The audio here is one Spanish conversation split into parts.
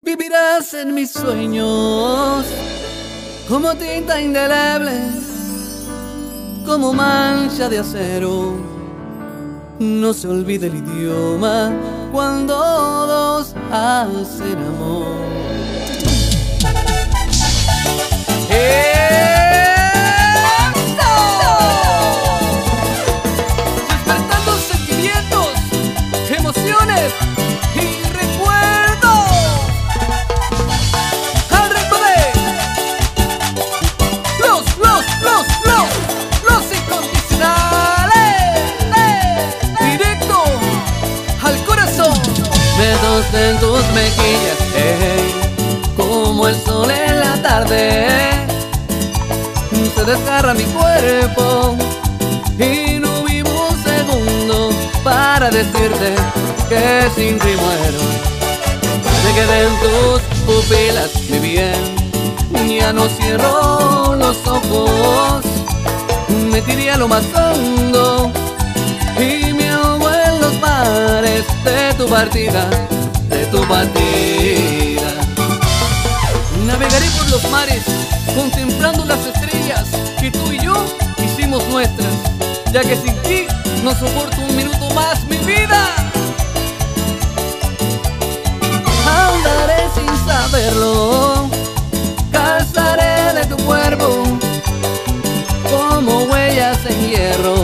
Vivirás en mis sueños como tinta indeleble, como mancha de acero. No se olvide el idioma cuando dos hacen amor. Despertando sentimientos, emociones y recuerdos. Al ritmo de los incondicionales. Directo al corazón. Dedos en tus mejillas, como el sol en la tarde. Se desgarra mi cuerpo y no vivo un segundo para decirte que sin ti muero. Me quedé en tus pupilas, mi bien, ya no cierro los ojos. Me tiré a lo más hondo y me ahogo en los mares de tu partida, de tu partida. Navegaré por los mares contemplando las estrellas que tú y yo hicimos nuestras, ya que sin ti no soporto un minuto más mi vida. Andaré sin saberlo, calzaré de tu cuerpo como huellas en hierro.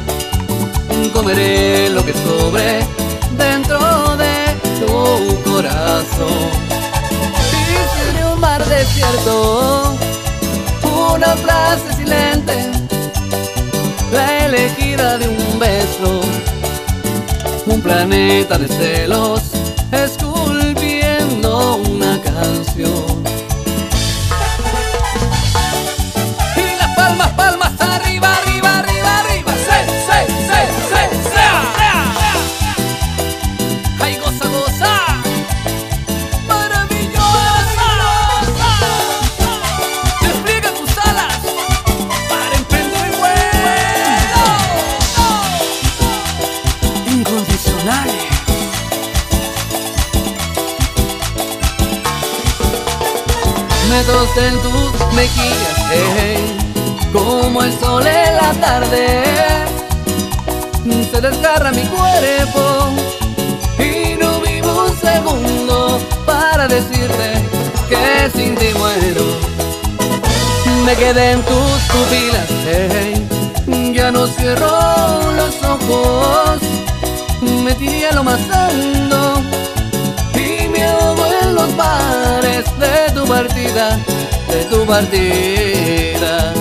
Comeré lo que sobre dentro de tu corazón. Y seré un mar desierto, una frase silente, la elegida de un beso, un planeta de celos, esculpiendo una canción. Y las palmas, palmas, arriba, arriba, arriba, arriba. Sea. Ay, goza, goza. Dedos en tus mejillas, como el sol en la tarde. Se desgarra mi cuerpo y no vivo un segundo para decirte que sin ti muero. Me quedé en tus pupilas, ya no cierro los ojos. Me tiré a lo más hondo y me ahogo en los mares de tu partida, de tu partida.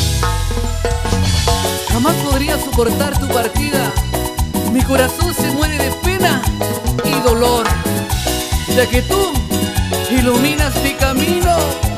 Jamás podría soportar tu partida. Mi corazón se muere de pena y dolor, ya que tú iluminas mi camino.